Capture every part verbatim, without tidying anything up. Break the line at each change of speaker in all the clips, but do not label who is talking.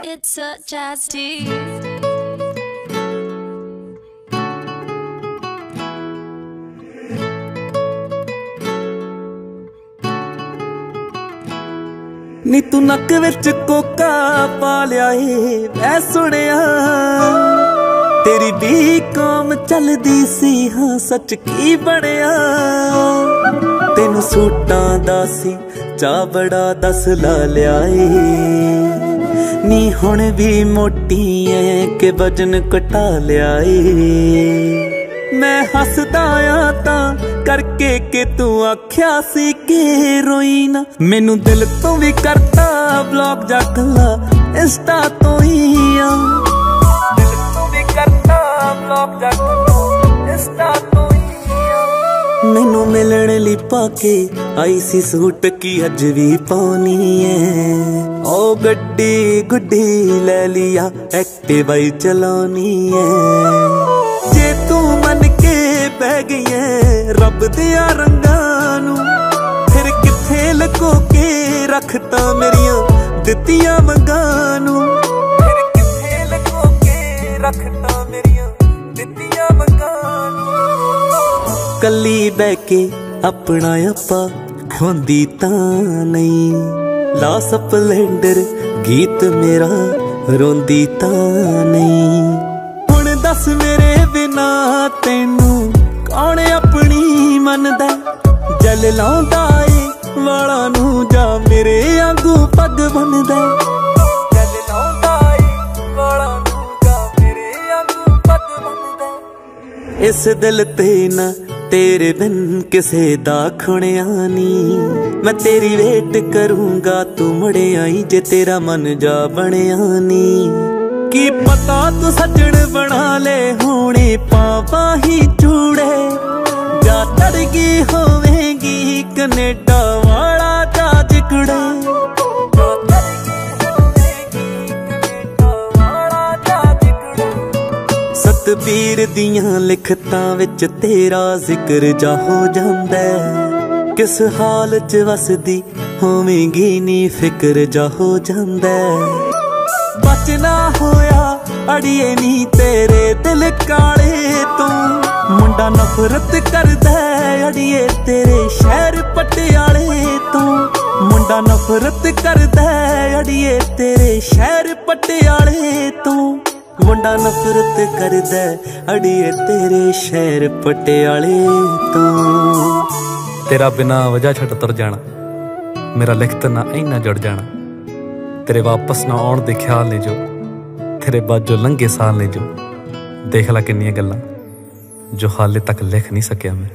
It's such as tea.
नी तू नक विच Coca पा लिया है मैं सुनिया तेरी भी कौम चलदी सी हाँ सच की बनिया तेनू सूटां दा सी चा बड़ा दस ला लिया है नी हुण भी मोटी है के वजन घटा लिया है मैं हसदा आ तां करके के तू आख्या सी के रोई ना मैनू दिल तो भी करता ब्लॉग जा कला इंस्टा तो ही आ दिल तो भी करता ब्लॉग जा कला इंस्टा तो ही आ मैनू मिलण लई पाके आई सी सूट की अज भी पाउनी है ओ गड्डी गुड्डी ले लिया एक्टिवा ही चलानी है जे तू मन के पै गई है रब दिया रंगां नू फिर किथे लको के रखता मेरिया दित्तियां मंगां नू फिर किथे लको के रखता मेरिया दित्तियां मंगां नू कली बह के अपना आपा खोंदी तां नहीं ला स्पलेंडर गीत मेरा रोंदी तां नहीं हुण दस मेरे बिना तेनू कौन अपनी मनदा जल लाउंदा ए वाला नू जा मेरे आंगू पग बनदा जल लाउंदा ए वाला नू जा मेरे आंगू पग बनदा इस दिल ते ना तेरे बिन किसे दा खुणिया नी मैं तेरी वेट करूंगा तू मुड़े आई जे तेरा मन जा बनिया नी की पता तू सजन बना ले होने पावा ही चूड़े जा तड़गी होवेगी कनेडा वाला जाज कुड़े सतबीर दियां लिखतां विच तेरा जिक्र जा हो जांदा किस हाल च वसदी होवेगी नी फिक्र जा हो जांदा बचना होया अड़िए नी तेरे दिल काले तू मुंडा नफरत करदा अड़िए तेरे शहर पटियाले तू मुंडा नफरत करदा अड़िए तेरे शहर पटियाले तू मुंडा नफरत करदा अड़िए तेरे शहर पटियाले तू तेरा बिना वजह छट तर जाना मेरा लिखत ना इना जुड़ जाना तेरे वापस ना आउण दे ख्याल ने जो तेरे बाद जो लंघे साल ने जो देख ला किन्नियां गल्लां जो हाले तक लिख नहीं सकिया मैं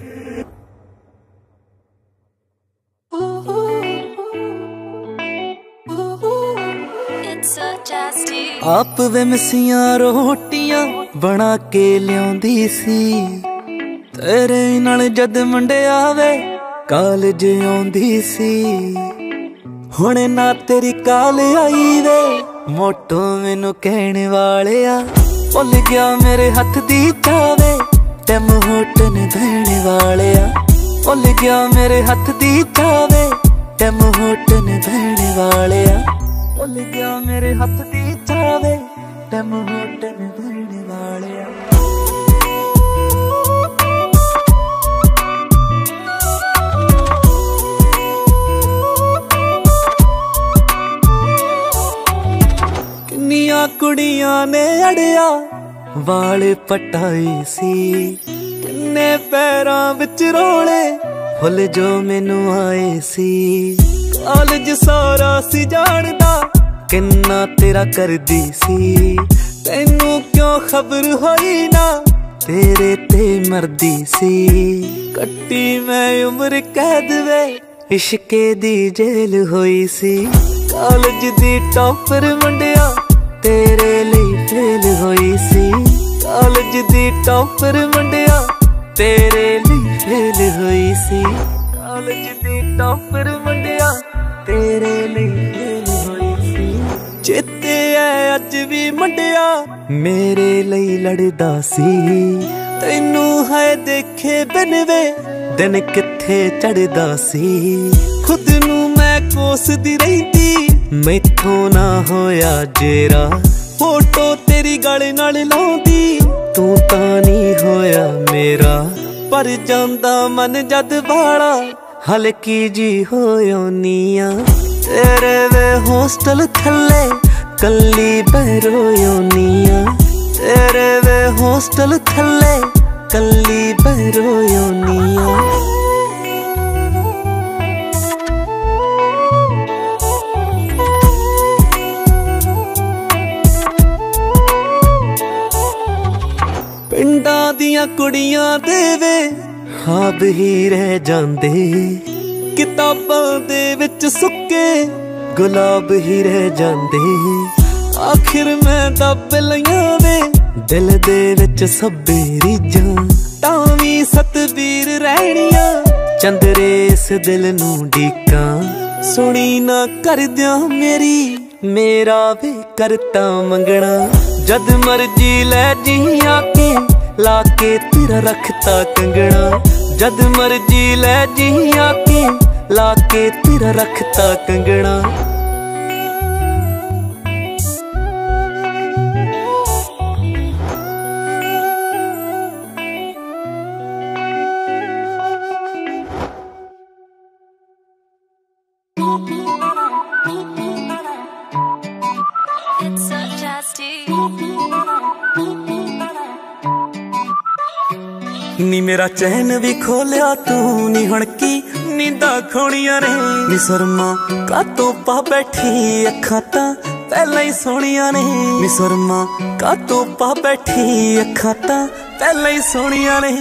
आप वे मिसियां रोटियां बना के लियाउंदी सी तेरे नाल जद मुंडिया वे कालज आउंदी सी हुण ना तेरी काल आई वे मोटो मैनू कहने वाले आ भुल गया मेरे हथ दी चावे टैम होटन बहने वाले आ भुल गया मेरे हथ दी चावे टैम होटन बहने वाले आ भुल गया मेरे हथ दी चावे टैम होटन बहने वाले आ कुड़ियां ने अड़िया वाल पटाई सी किन्ने पैरां विच रोले फुल जो मैनू आए सी कॉलेज सारा सी जानदा किन्ना तेरा करदी सी तैनू क्यों खबर होई ना तेरे ते मरदी सी कट्टी मैं उम्र कैद वे इश्के दी जेल होई सी कॉलेज दी टॉपर मुंडिया तेरे लिए फेल होई सी कॉलेज दी टॉपर मुंडिया तेरे लिए फेल होई सी कॉलेज दी टॉपर मुंडिया तेरे लिए फेल होई सी चेते है अज भी मुंडिया मेरे लिए लड़दा सी तैनू है देखे बिन वे दिन किथे चढ़दा सी खुद नू मैं कोसदी रहिंदी मैथों ना होया जेरा फोटो तेरी गल नाल लाउंदी तू तां नहीं होया मेरा पर जांदा मन जद बाड़ा हल्की जी होयोनिया तेरे वे हॉस्टल थल्ले कल्ली बहरोयोनिया तेरे वे हॉस्टल थल्ले कल्ली बहरोयोनिया पिंडां दियां कुड़ियां दे वे ख्वाब ही रह जांदे किताबां दे विच सुक्के गुलाब ही रह जांदे आखिर मैं दब लियां वे दिल दे विच सब्बे रीजां तावी सतबीर रहणियां चंदरे इस दिल नूं डीकां सुनी ना करदियां मेरी मेरा वे करता मंगना जद मर्जी लै जी आके लाके तेरा रखता कंगना जद मर्जी लै जी आके लाके तेरा रखता कंगना
It's so tasty.
नी मेरा चैन भी खोलिया तू नी हुण की नींदा खोणिया ने नी सुरमा कातों पा बैठी अखां तां पहला ही सोहणिया ने नी सुरमा कातों पा बैठी अखां तां पहला ही सोहणिया ने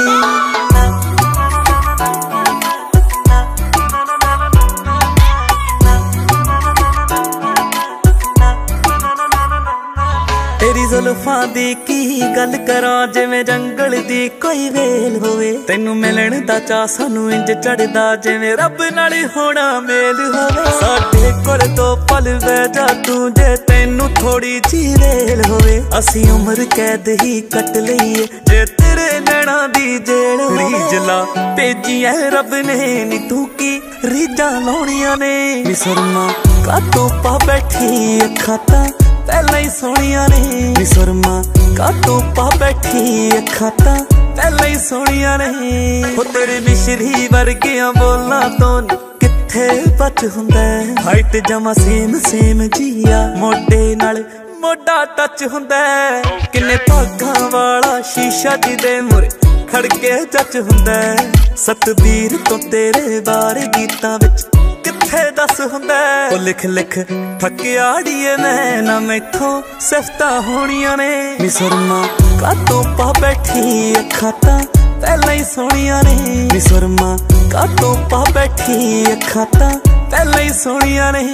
तेरी जुल्फां दी की गल करां जिवें जंगल दी कोई वेल होवे तैनू मिलण दा चा सानू इंज चढ़दा जिवें रब नाल होना मेल होवे साडे कोल तो पल वे जा तू जे तैनू थोड़ी जी वेल होवे असीं उम्र कैद ही कट लईए जे तेरे नैना दी जेल रीजला भेजी ऐ रब ने नी तू की रीजां लाउणियां ने नी सुरमा कातों पा बैठी अखां तां पहला ही सोहणिया ने नी सुरमा कातों पा बैठी अखां तां पहला ही सोहणिया ने हो तेरे मिश्री वर्गियां बोलां तो किथे बच हुंदा हाइट जमा सेम सेम जिया मोढे नाल मोढा टच हुंदा किन्ने भागां वाला शीशा जिदे मुरे खड़के जच हुंदा सतबीर तो तेरे बारे गीतां विच दस हुंदा ओ लिख लिख थकिया अड़िए मैं ना मैथों सिफतां होणियां ने नी सुरमा कातों पा बैठी अखां तां पहला ही सोहणिया ने नी सुरमा कातों पा बैठी अखां तां पहला ही सोहणिया ने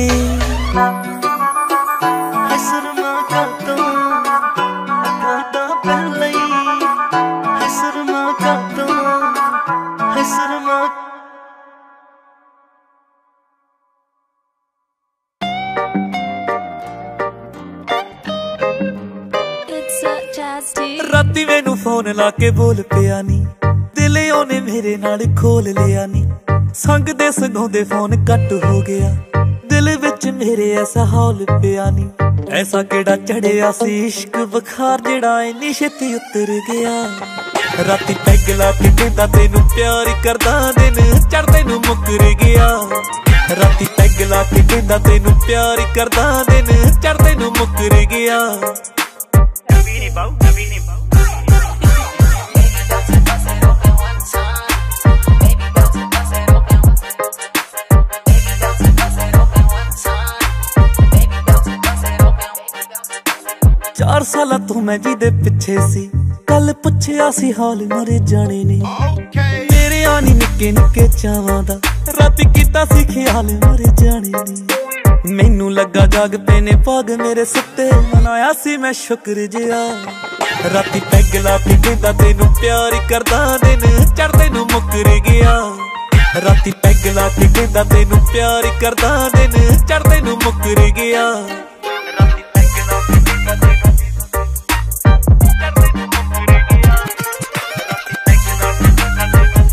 सुरमा कातों कातों पहला ही सुरमा कातों सुरमा राती मैनू फोन ला के बोल पिया नी दिल ओने मेरे नाल खोल लिया नी संग दे सगोंदे फोन कट हो गया दिल विच मेरे ऐसा हौल पिया नी ऐसा केड़ा चढ़िया सी इश्क बुखार जेड़ा इन्नी छेती उतर गया राती पैग ला के कहंदा तेनू प्यार करदा दिन चढ़दे नू मुकर गया राती पैग ला के कहंदा तेनू प्यार करदा दिन चढ़दे नू मुकर गया Navini Bau, Navini Bau. चार साल तो मैं जी दे पिछे सी कल पुछया सी हाल मरे जाने ने मेरे आनी निके निके चावां दा राती कीता सी ख्याल मरे जाने ने मैनू लगा जाग पेने पाग मेरे सुते मनाया सी मैं शुक्र जिया राती पैग ला के कहंदा तेनू प्यार करदा दिन चढ़दे नू मुकर गया राती पैग ला के कहंदा तेनू प्यार करदा दिन चढ़दे नू मुकर गया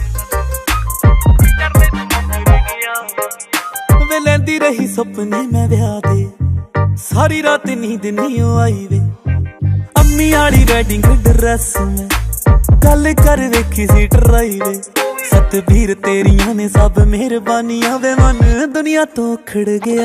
लैंदी रही सपने मैं सारी रात नींद नहीं आई वे अम्मी आली वेडिंग ड्रेस में गल कर वेखी सी डराई वे सतबीर तेरिया ने सब मेहरबानियां वे मन दुनिया तो खड़ गया।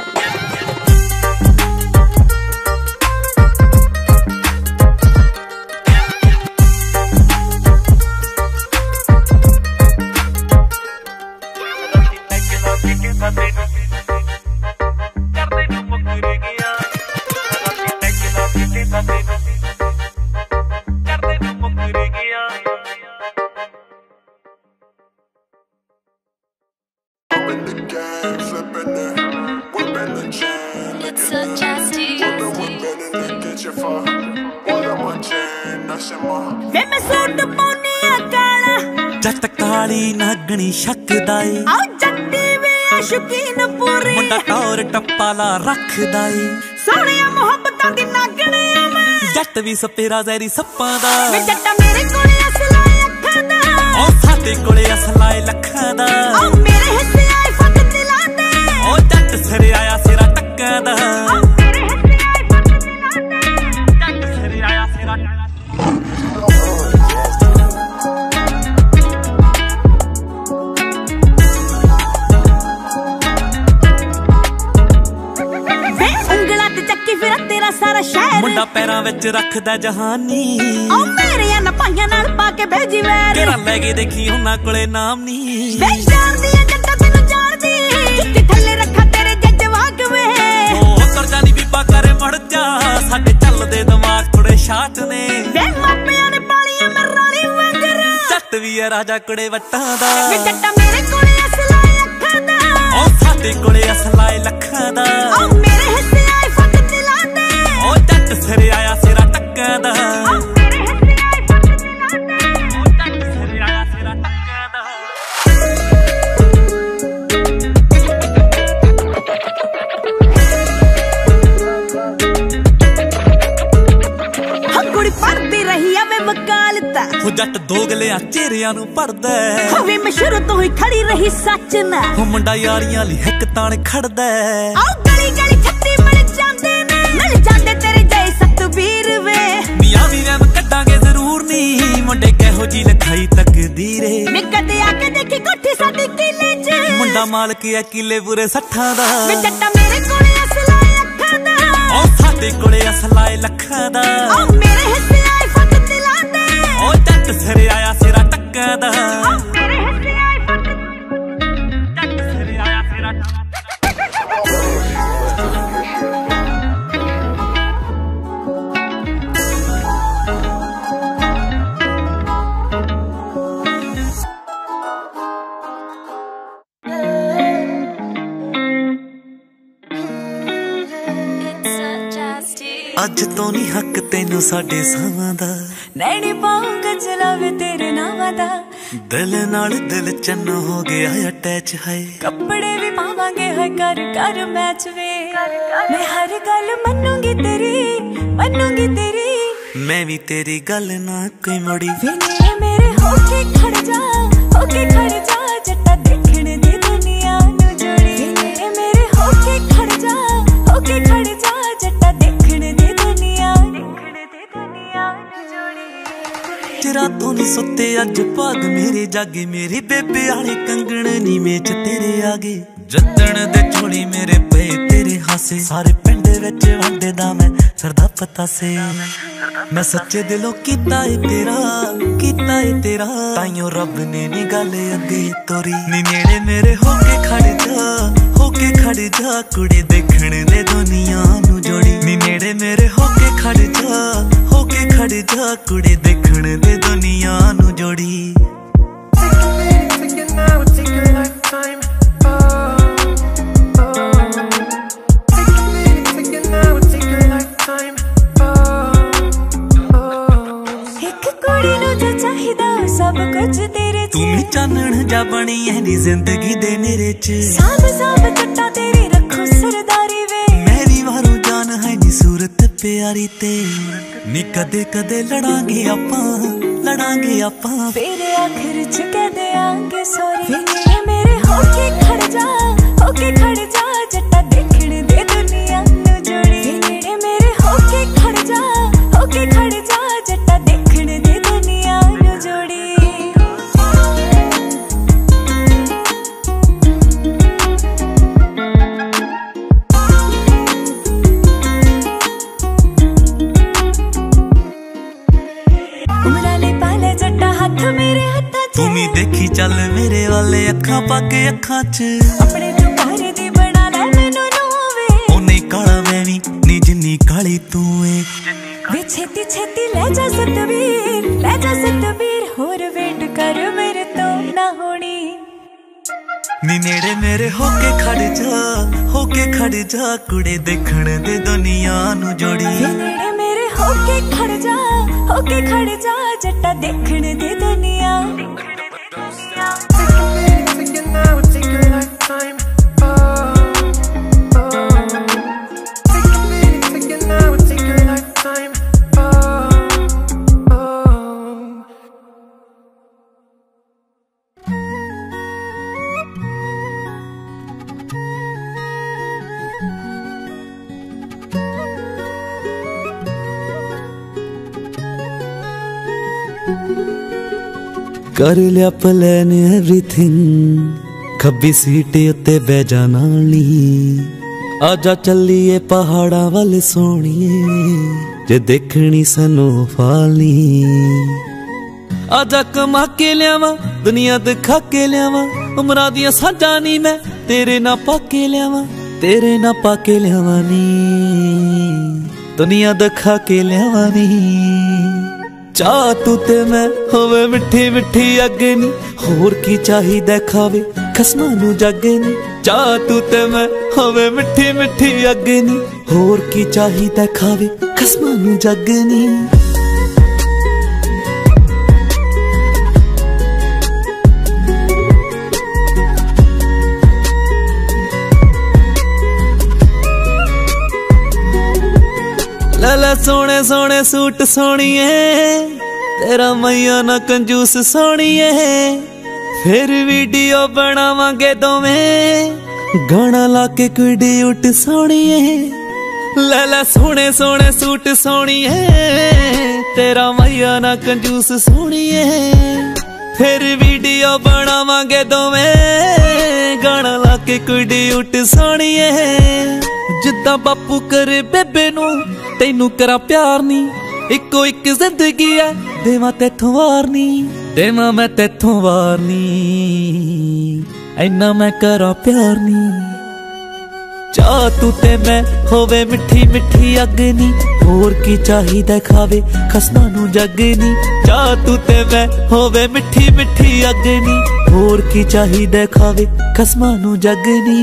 जट काली नागनी शकदा ए आओ जट्टी वे शौकीन पूरी मुंडा टौर टप्पाला रखदा ए सोहणिया मोहब्बतां दी नागणी मैं जट भी सपेरा जैरी सप्पां दा वे जट्टा मेरे कोले असलाए अखां दा ओ साडे कोले असलाए लखां दा ओ मेरे हिस्से आए फट दिलां दे ओ जट सिरे आया सिरा टक्कां दा ओ मेरे हिस्से आए फट दिलां दे जट सिरे आया सिरा सारा शहर मुंडा पैरां विच रखदा जहानी ओ मेरे ना पाइयां नाल पाके भेजी वैर तेरा लेके देखी उन्हां कोले नाम नी वे जानदी ए जट्टा तैनूं जानदी जुत्ती थल्ले रखा तेरे जजवाग वे ओ उतर जानी बीबा करे मुड़ जा साडे चलदे दिमाग थोड़े शाट ने वे मापियां ने पालियां मैं रानी वंगर जट वी ए राजा कुड़े वट्टां दा वे जट्टा मेरे कोले असलाए अखां दा ओ साडे कोले असलाए लखां दा ओ मेरे हिस्से आए फट दिलां दे ओ जट सिरे आया सिरा टक्कां दा ओ मेरे हिस्से आए फट दिलां दे ओ जट सिरे आया सिरा टक्कां दा हम कुड़ी पढ़दी रही आ मैं वकालता हो जट दोगलिया चेहरियां नूं पढ़दा हो वे मैं शुरू तो ही खड़ी रही सच ना हो मुंडा यारियां लई हिक ताण खड़दा आओ गली गली छत्ती मिल जांदे ने मिल जांदे तेरे जय सतबीर वे मियां वी रैम कड्डांगे जरूर नी मुंडे कहो जी लिखाई तकदीर मैं कदे आके देखी कोठी साडी किले च मुंडा मालक है किले पूरे सट्ठां दा वे जट्टा मेरे कोले असलाए अखां दा ओ साडे कोले असलाए लखां दा ओ मेरे हिस्से आए फट दिलां दे ओ जट सिरे आया सिरा टक्कां दा ओ मेरे हिस्से आए फट जट सिरे आया सिरा अज तो नहीं हक तेनू साडे सावां दा नैनी पाऊं गजला वे तेरे नावां दा दिल नाल दिल चन्न हो गया अटैच है कपड़े भी पावांगे है कर कर मैच वे मैं हर गल मनूंगी तेरी मनूंगी तेरी मैं भी तेरी गल ना कोई मोड़ी वे मेरे मेरे होके खड़ जा होके खड़ जा जट्टा देखने दी दुनिया नू जोड़ी वे मेरे मेरे होके खड़ जा होके खड़ जा जट्टा देखने दी दुनिया देखने दी दुनिया नू जोड़ी रातों नी सुते अज भाग मेरे जागे मेरी बेबे आले कंगण नी मेच तेरे आगे जतन दे छोड़ी मेरे पे तेरे हासे सारे पिंड विच वंडे दा मैं सरदा पता से मैं सच्चे दिलों कीता है तेरा कीता है तेरा ताइयों रब ने नी गल अगे तोरी नी नेड़े मेरे होके खड़ जा होके खड़ जा कुड़ी देखण दे दुनिया नू जोड़ी नी नेड़े मेरे होके खड़ जा होके खड़ जा कुड़ी देखण दे दुनिया नू जोड़ी सब कुछ तेरे च तू भी चानण जा बनी है नी जिंदगी दे मेरे च साब साब चट्टा तेरी रखो सरदारी वे मेरी वारू जान है नी सूरत प्यारी ते नी कदे कदे लड़ांगे आपां लड़ांगे आपां फिर आखिर च कह दे आंगे सॉरी वे मेरे होके खड़ जा होके खड़ जा जट्टा देखण दे दुनिया नू जोड़ी तेरे वाले अखां पाके अखां च
अपने तू प्यारे दी बना ले मैनू नोवे
ओ नहीं काला मैं भी नी जिन्नी काली तू है
वे छेती छेती ले जा सतवीर ले जा सतवीर होर वेट कर मेरे तो ना होनी
नी नेड़े मेरे होके खड़ जा होके खड़ जा कुड़े देखण दे दुनिया नु जोड़ी
वे नेड़े मेरे होके खड़ जा होके खड़ जा जट्टा देखण दे दुनिया
कर लिया प्लान एवरीथिंग खब्बी सीट उत्ते बह जा नाली आजा चलिए पहाड़ा वाल सोनिए जे देखनी स्नोफॉल आजा कमा के लियावा दुनिया दिखा के लियावा उमरा दियां साझा नी मैं तेरे ना पाके लियावा तेरे ना पाके लियावा नी दुनिया दिखा के लियावा नी चाह तू ते मैं होवे मिठी मिठी अग्नी होर की चाहिदा खावे खसमां नू जगनी चाह तू ते मैं होवे मिठी मिठी अग्नी होर की चाहिदा खावे खसमां नू जगनी लाला सोने सोने सूट सोनिए तेरा मैया ना कंजूस सोनिए फिर वीडियो बनावांगे दोवें गाना लाके कुड़ी उठ सोनिए लाला सोने सोने सूट सोनिए तेरा मैया ना कंजूस सोनिए फिर वीडियो बनावांगे दोवें गाना लाके कुड़ी उठ सोनिए जिद्दां बापू करे बेबे नू तैनू करा प्यार नी इको इक जिंदगी है देवा तेथों वार नी देवा मैं तेथों वार नी ऐना मैं करा प्यार नी चाह तू ते मैं होवे मिठी मिठी अग्नी होर की चाहिदा खावे खसमां नू जगनी चाह तू ते मैं होवे मिठी मिठी अग्नि होर की चाहिदा खावे खसमां नू जगनी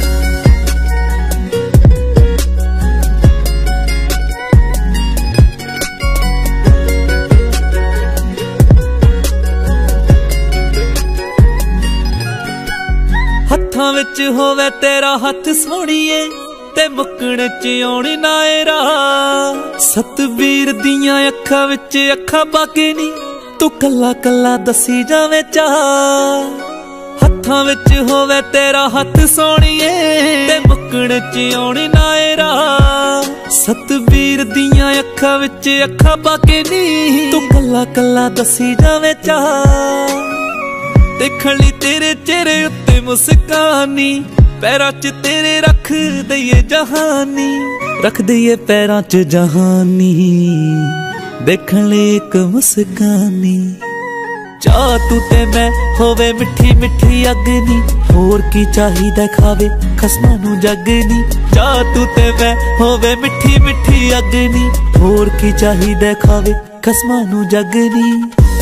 हत्थां विच होवे तेरा हथ सोनिए ते मुकण च आउणी ना ए राह सतबीर दियां अखां विच अखां पाके नी तू कल्ला कल्ला दसी जावे चाह हत्थां विच होवे तेरा हथ सोनिए ते मुकण च आउणी ना ए राह सतबीर दियां अखां विच अखां पाके नी तू कल्ला कल्ला दसी जावे चाह देखण लई तेरे चेहरे उत्ते मुस्कानी पैरां च तेरे रख दईए जहानी रख दईए पैरां च जहानी देखण लई इक मुस्कानी चाह तू ते मैं होवे मिठी मिठी अग्नि होर की चाहिदा खावे खसमां नू जगनी चाह तू ते मैं होवे मिठी मिठी अग्नि होर की चाहिदा खावे खसमां नू जगनी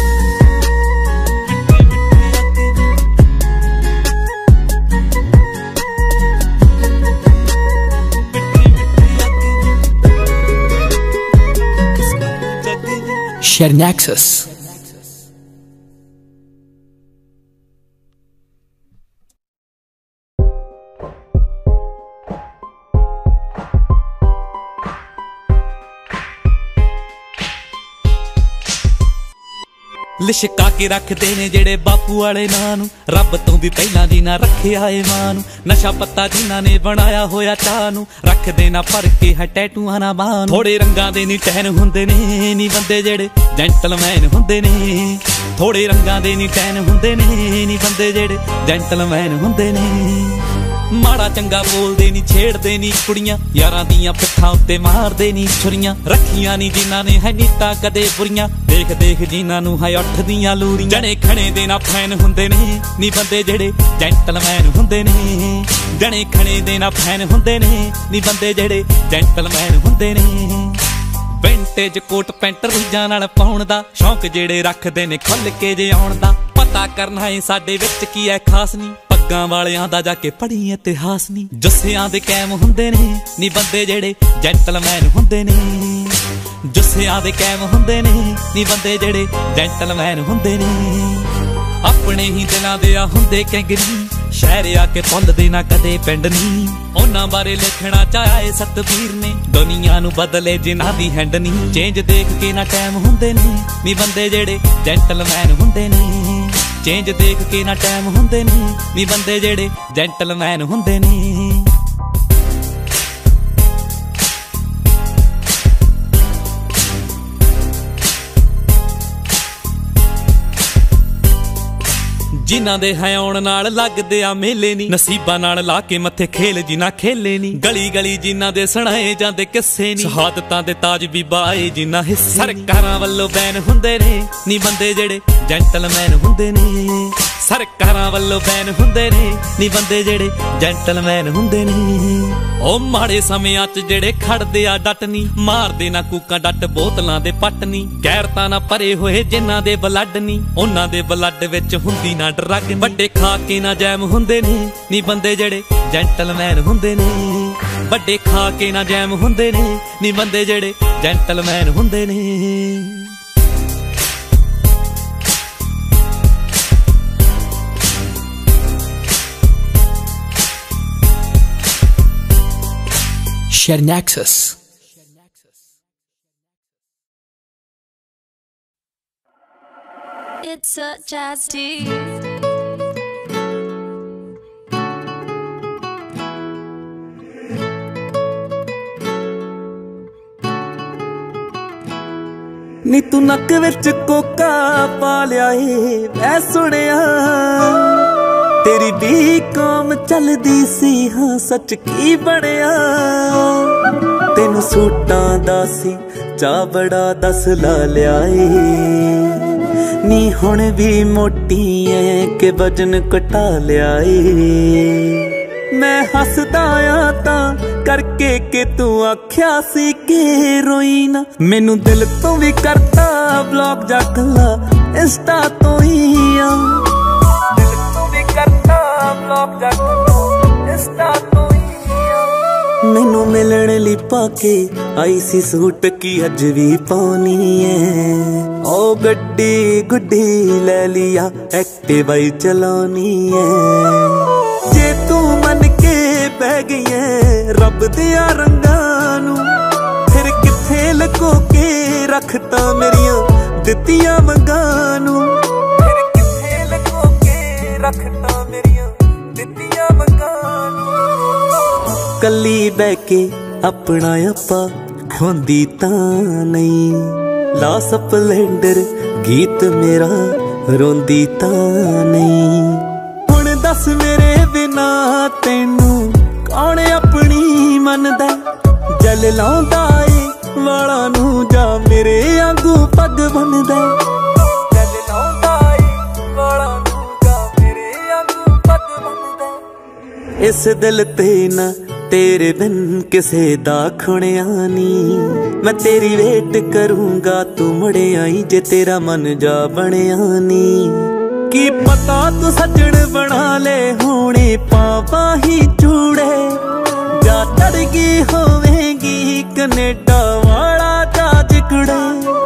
Share Nexus.
लिशका के रखते ने जेड़े बापू वाले नां नू रब तो भी पहला दी ना रखिया ए मां नू नशा पत्ता जिन्हां ने बनाया होया चाह नू रख देना भर के है टैटूआं ना बां नू थोड़े रंगां दे नी टैन हुंदे ने नी बंदे जेड़े जेंटलमैन हुंदे ने थोड़े रंगां दे नी टैन हुंदे ने नी बंदे जेड़े जेंटलमैन हुंदे ने माड़ा चंगा बोलदे नी छेड़दे नी कुड़ियां यारां दियां पिट्ठां उत्ते मारदे नी छुरियां रखियां नी जिन्हां ने है नीतां कदे बुरियां देख देख जिन्हां नूं है अठ दियां लूरियां जने खणे दे ना फैन हुंदे ने नी बंदे जेड़े जेंटलमैन हुंदे ने जने खणे दे ना फैन हुंदे ने नी बंदे जेड़े जेंटलमैन हुंदे ने विंटेज कोट पैंट रीजां नाल पाउण दा शौक जेड़े रखदे ने खुल के जे आउण दा पता करना है साडे विच की है खास नी पग्गां वालियां दा जाके पढ़ी इतिहास नी जुस्सियां दे कैम हुंदे ने नी बंदे जेड़े जेंटलमैन हुंदे ने जुस्सियां दे कैम हुंदे ने नी बंदे जेड़े जेंटलमैन हुंदे ने अपने ही दिलां दे आ हुंदे कैंगरी शहर आके भुलदे ना कदे पिंड नी उन्हां बारे लिखना चाहे सतबीर ने दुनिया नू बदले जिन्हां दी हैंड नी चेंज देख के ना टाइम हुंदे ने नी बंदे जेड़े जेंटलमैन हुंदे ने चेंज देख के ना टाइम हुंदे ने नी बंदे जेड़े जेंटलमैन हुंदे ने जिन्हां दे है आउण नाल लगदे आ मेले नी नसीबां नाल ला के मत्थे खेल जिन्हां खेले नी गली गली जिन्हां दे सुणाए जांदे किस्से नी शहादतां दे ताज भी बाए जिन्हां हिस्से सरकारां वल्लों बैन हुंदे ने नी बंदे जेड़े जेंटलमैन हुंदे ने सरकारां वल्लों बैन हुंदे ने नी बंदे जेड़े जेंटलमैन हुंदे ने ओ माड़े समियां च जेड़े खड़दे आ डट नी मारदे ना कूकां डट बोतलां दे पट नी गैरतां ना भरे होए जिन्हां दे ब्लड नी उन्हां दे ब्लड विच हुंदी ना ड्रग बड़े खा के ना जैम हुंदे ने नी बंदे जेड़े जेंटलमैन हुंदे ने बड़े खा के ना जैम हुंदे ने नी बंदे जेड़े जेंटलमैन हुंदे ने
Share Nexus.
It's such as deep.
नी तू नक विच कोका पा लिया ए मैं सुनिया तेरी भी कौम चलदी सी हाँ सच की बनिया तेनू सूटां दा सी चा बड़ा दस ला लिया नी हुण भी मोटी है के वजन घटा लिया मैं हसदा आ तां करके के तू आख्या सी के रोई ना मैनू दिल तो भी करता ब्लॉग जाकला इंस्टा तो ही आ दिल तो भी करता ब्लॉग जाकला इंस्टा तो ही आ मैनू मिलण लई पाके आई सी सूट की अज भी पाउनी है ओ गड्डी गुड्डी ले लिया एक्टिवा ही चलानी है जे तू मन के पै गई है रब दिया रंगां नू फिर किथे लको के रखता मेरिया दित्तियां मंगां नू फिर किथे लको के रखता मेरिया दित्तियां मंगां नू कल्ली बह के अपना आपा खोंदी तां नहीं ला स्पलेंडर गीत मेरा रोंदी तां नहीं हुण दस मेरे बिना तेनू कौन अपनी मनदा जल लाउंदा ए वाला नू जा मेरे आंगू पग बनदा जल लाउंदा ए वाला नू जा मेरे आंगू पग बनदा इस दिल ते ना तेरे बिन किसे दा खुणिया नी मैं तेरी वेट करूंगा तू मुड़े आई जे तेरा मन जा बनिया नी की पता तू सजन बना ले होने पावा ही चूड़े जा तड़गी होवेगी कनेडा वाला जाज कुड़े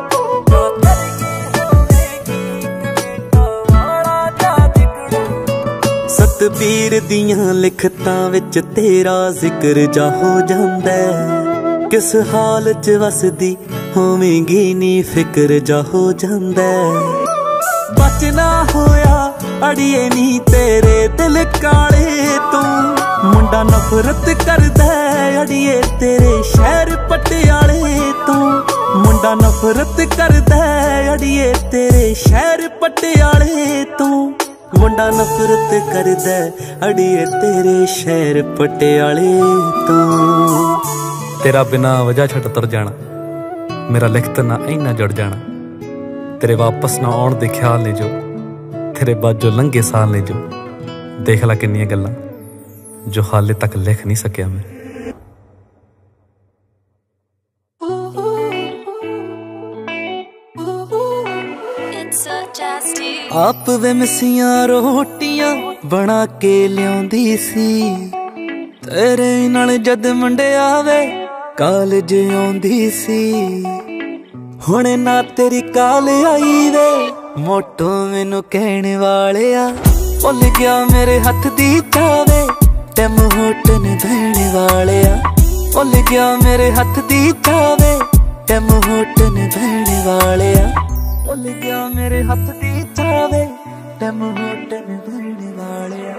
सतबीर दियां लिखतां विच तेरा जिक्र जा हो जांदा किस हाल च वसदी होवेगी नी फिक्र जा हो जांदा बचना होया अड़िए नी तेरे दिल काले तू मुंडा नफरत करदा अड़िए तेरे शहर पटियाले तू मुंडा नफरत करदा अड़िए तेरे शहर पटियाले तू मुंडा नफरत करदा अड़िए तेरे शहर पटियाले तो। तेरा बिना वजह छट तुर जाना, मेरा लिखत ना इना जुड़ जाना। तेरे वापस ना आउण दे ख्याल ने जो, तेरे बाजो लंघे साल ने जो। देख ला किन्नियां गल्लां जो हाले तक लिख नहीं सकिया मैं। आप वे मिसियां रोटियां बना के लियांदी सी, तेरे नाल जद मुंडिया वे कालज आउंदी सी। हुण ना तेरी काल आई वे मोटो मैनू कहने वाले आ। भुल गया मेरे हथ दी चावे टैम होटन बहने वाले आ। भुल गया मेरे हथ दी चावे टैम होटन बहने वाले आ। भुल गया मेरे हथ दी चावे टैम होटन बहने वाले आ।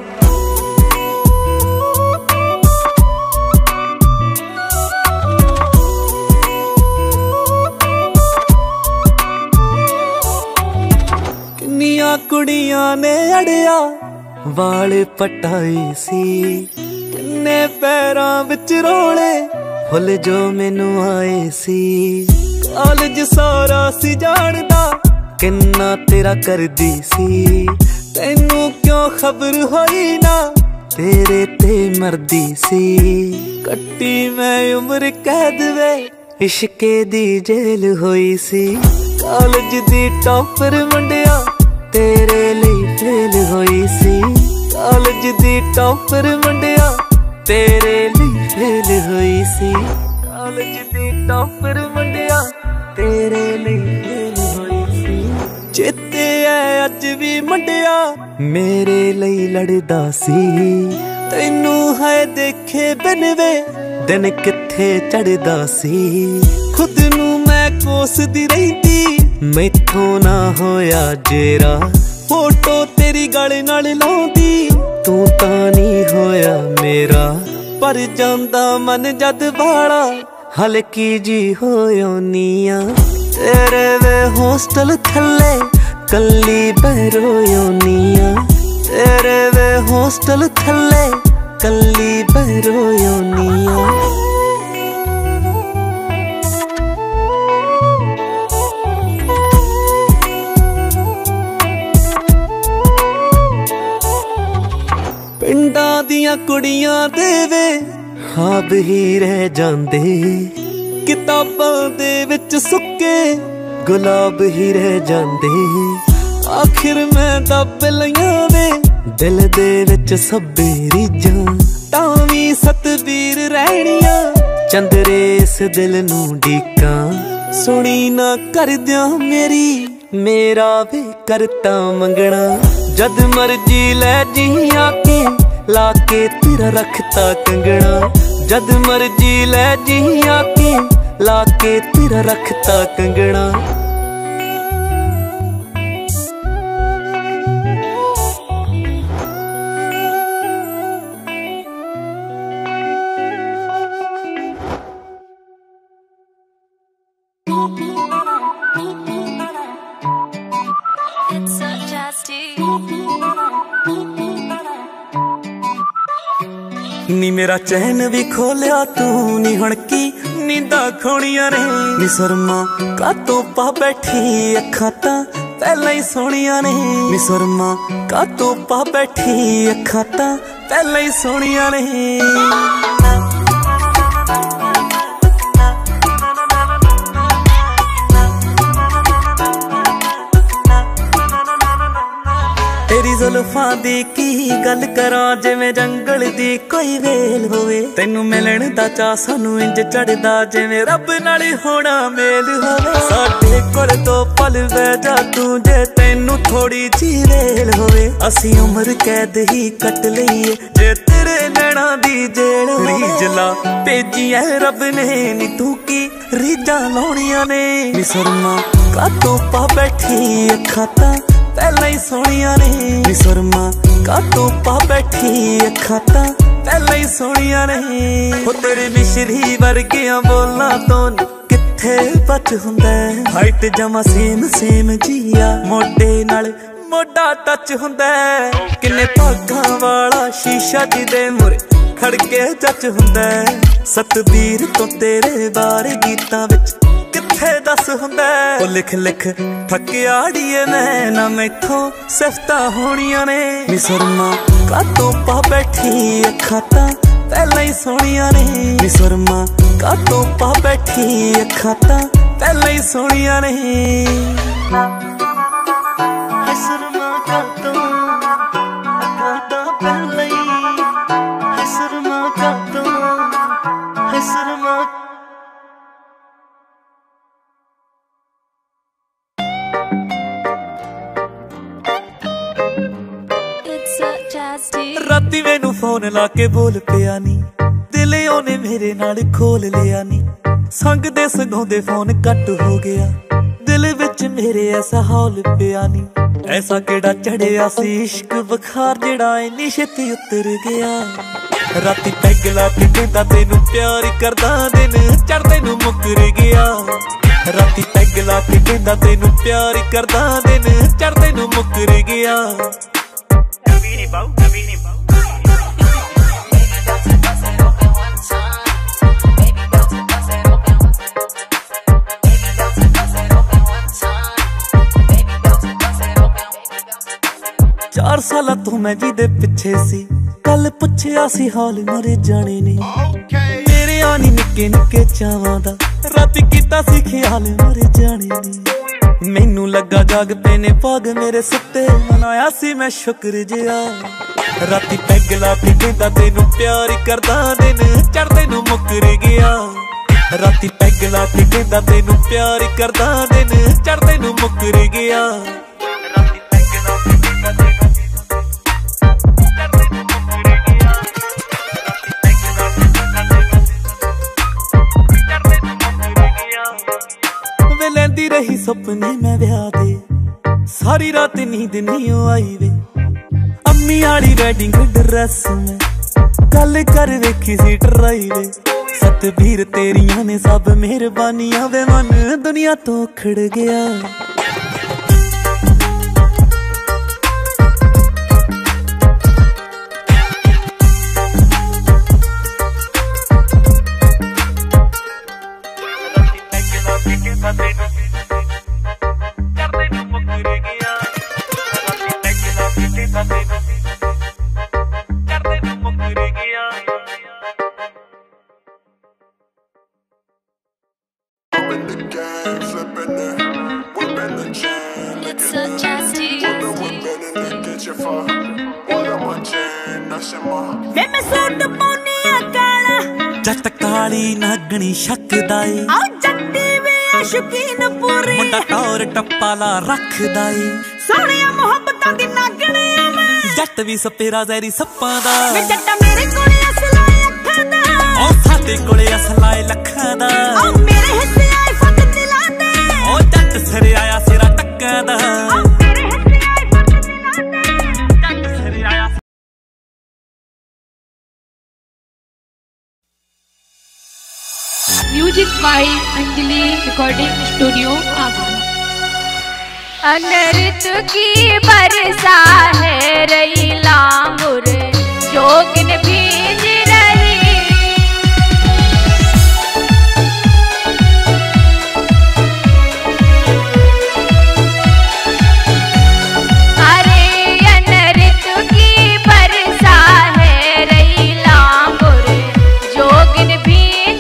किन्नियां कुड़ियां ने अड़िया वाल पटाई सी, किन्ने पैरां विच रोले फुल जो मैनू आए सी। कालज सारा सी जानदा किन्ना तेरा करदी सी, तैनू क्यों खबर होई ना तेरे ते मरदी सी। कट्टी मैं उम्र कैद वे इश्के दी जेल होई सी। कालज दी टॉपर मुंडिया तेरे लिए फेल होई सी। कालज दी टॉपर मुंडिया तेरे लिए फेल होई सी। कालज दी टॉपर मुंडिया तेरे लिए फेल होई सी। चेते है अज भी मुंडिया मेरे लिए लड़दा सी, तैनू है देखे बिन वे दिन किथे चढ़दा सी। खुद नू मैं कोसदी रहिंदी मैथों ना होया जेरा, फोटो तेरी गल नाल लाउंदी तू तां नहीं होया मेरा। पर जांदा मन जद बाड़ा हल्की जी होयोनिया, तेरे वे हॉस्टल थल्ले कल्ली बहरोयोनिया। तेरे वे हॉस्टल थल्ले कल्ली बहरोयोनिया। पिंडां दियां कुड़ियां दे वे ख्वाब ही रह जांदे, किताबां दे विच सुक्के गुलाब ही रह जांदे। आखिर मैं दब लियां वे दिल दे विच सब्बे रीजां, तां वी सतबीर रहणियां चंदरे इस दिल नू डीकां। सुनी ना करदियां मेरी मेरा वे करता मंगना, जद मर्जी लै जी आके लाके तेरा रखता कंगना। जद मर्जी लै जी आके लाके तेरा रखता कंगना। नी मेरा चैन भी खोलिया तू नी हुण की नींदा खोणियां ने। नी सुरमा कातों पा बैठी अखां तां पहला ही सोहणियां ने। नी सुरमा कातों पा बैठी अखां तां पहला ही सोहणियां ने। तेरी जुल्फां दी की गल करां जिवें जंगल दी कोई वेल होवे। तैनू मिलन दा चा सानू इंज चढ़दा जिवें रब नाल होना मेल होवे। साडे कोल तो पल बै जा तू जे तैनू थोड़ी जी वेल होवे। असी उम्र कैद ही कट लईए जे तेरे नैना दी जेल होवे। रीजला भेजी है रब ने नी तू की रीजा लाउणियां ने। नी सुरमा कातों पा बैठी अखां तां पहला ही सोहणियां ने। नी सुरमा कातों पा बैठी अखां तां पहला ही सोहणियां ने। हो तेरे मिश्री वर्गियां बोलां तो किथे बच हुंदा। हाइट जमा सेम सेम जिया मोडे नाल मोडा टच हुंदा किन्ने भागां वाला शीशा जिदे मुरे खड़के जच हुंदा सतबीर तो तेरे बारे गीतां विच किथे दस हुंदा ओ लिख लिख थकिया अड़िए मैं ना मैथों सिफतां होणियां ने नी सुरमा कातों पा बैठी अखां तां पहला ही सोहणियां ने नी सुरमा कातों पा बैठी अखां तां पहला ही सोहणियां ने सुरमा कातों अखां तां पहला ही सुरमा कातों सुरमा राती मैनू फोन ला के बोल पिया नी दिल ओने मेरे नाल खोल लिया नी संग दे संगोंदे फोन कट हो गया दिल विच मेरे ऐसा हौल पिया नी ऐसा केड़ा चढ़िया सी इश्क बुखार जेड़ा इन्नी छेती उतर गया राती पैग ला के कहंदा तेनू प्यार करदा दिन चढ़दे नू मुकर गया राती पैग ला के कहंदा तेनू प्यार करदा दिन चढ़दे नू मुकर गया चार साल तो मैं जिदे पिछे सी कल पुछया सी हाल मरे जाने ने मेरे आनी निक्के निक्के चावां दा राती कीता सी ख्याल मरे जाने ने मैनू लगा जाग पेने पाग मेरे सुत्ते मनाया सी मैं शुक्र जिया राती पैग ला के कहंदा तेनू प्यार करदा दिन चढ़दे नू मुकर गया राती पैग ला के कहंदा तेनू प्यार करदा दिन चढ़दे नू मुकर गया राती पैग ला के कहंदा लैंदी रही सपने मैं ब्याह दे सारी रात नींद नहीं आई वे अम्मी आली वेडिंग ड्रेस में गल कर वेखी सी डराई वे सतबीर तेरियां ने सब मेहरबानियां वे मन दुनिया तो खड़ गया जट काली नागनी शकदा ए आओ जट्टी वे शौकीन पूरी मुंडा टौर टप्पाला रखदा ए सोहणिया मोहब्बतां दी नागणी मैं जट भी सपेरा जैरी सप्पां दा वे जट्टा मेरे कोले असलाए अखां दा ओ साडे कोले असलाए लखां दा ओ मेरे हिस्से आए फट दिला दे ओ जट सिर आया सिरा टक्का दा
music by Anjali recording studio Agra.
अनृत की बरसा है रही लांगुर जोगिन भीज रही अरे अनृत की बरसा है रही लांगुर जोगिन भीज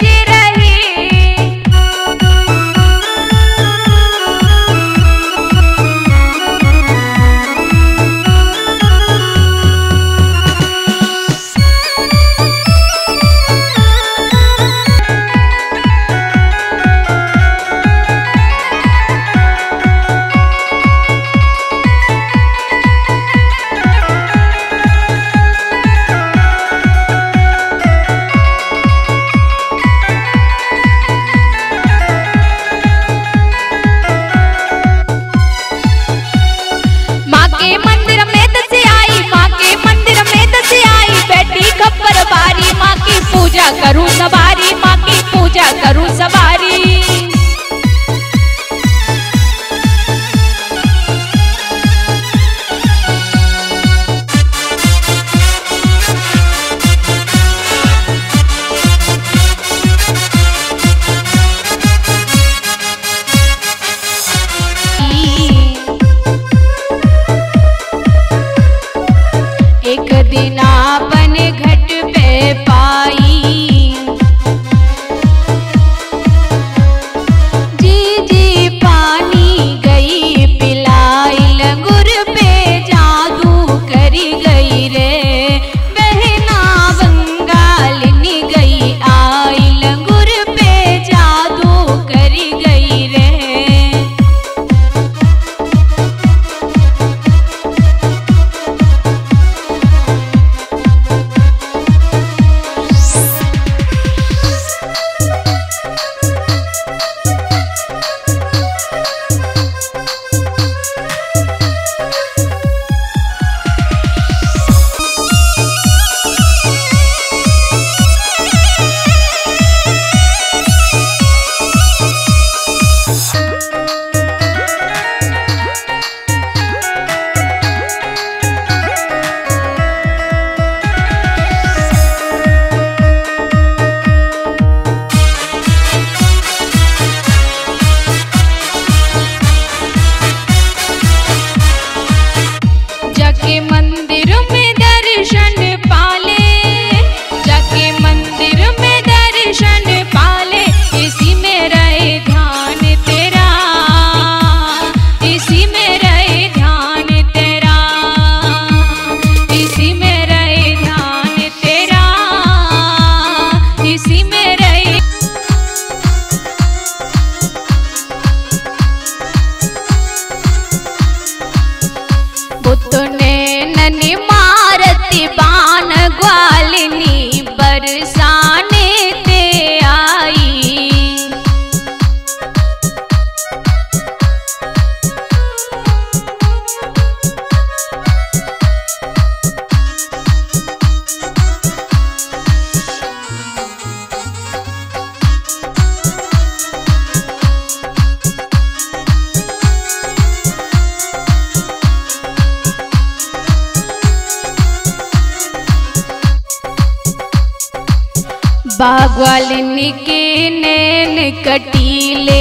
बागवालिनी के नैन कटीले,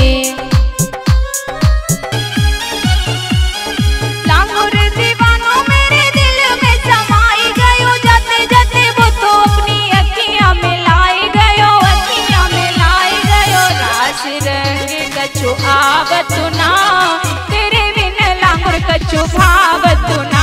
लांगुर दीवानो मेरे दिल में समाई गयो, जाते जाते वो तो अपनी अखियां मिलाई गयो, अखियां मिलाई गयो। रास रंग कछु आवत ना, तेरे बिन लांगुर कछु भावत ना।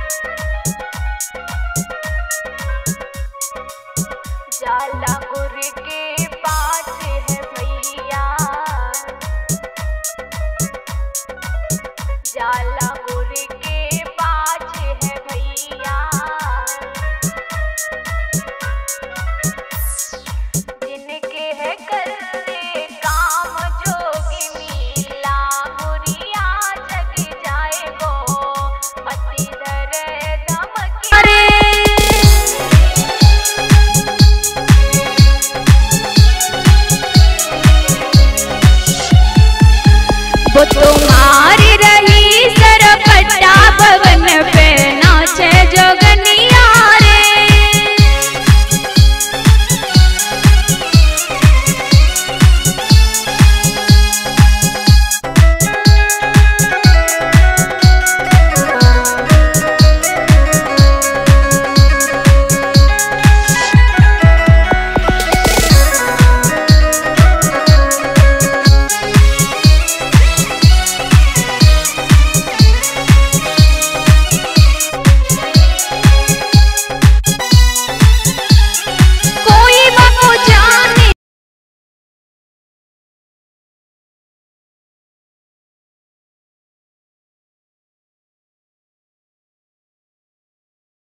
जा लांगुर